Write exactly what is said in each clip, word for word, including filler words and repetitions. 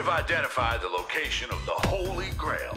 We've identified the location of the Holy Grail.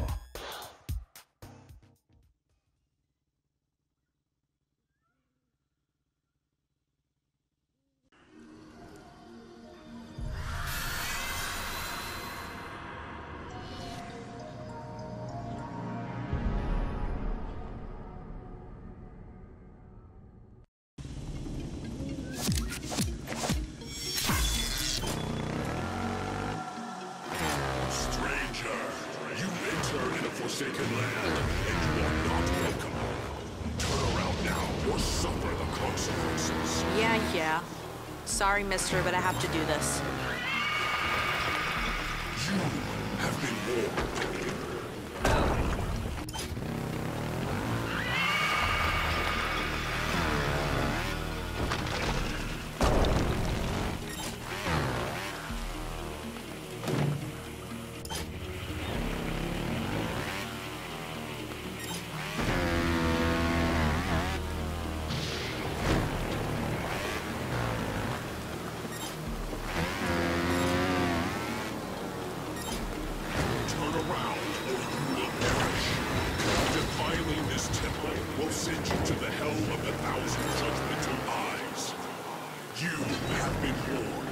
Forsaken land, and you are not welcome. Turn around now, or suffer the consequences. Yeah, yeah. Sorry, mister, but I have to do this. You have been warned. Will send you to the hell of the thousand judgmental eyes. You have been warned.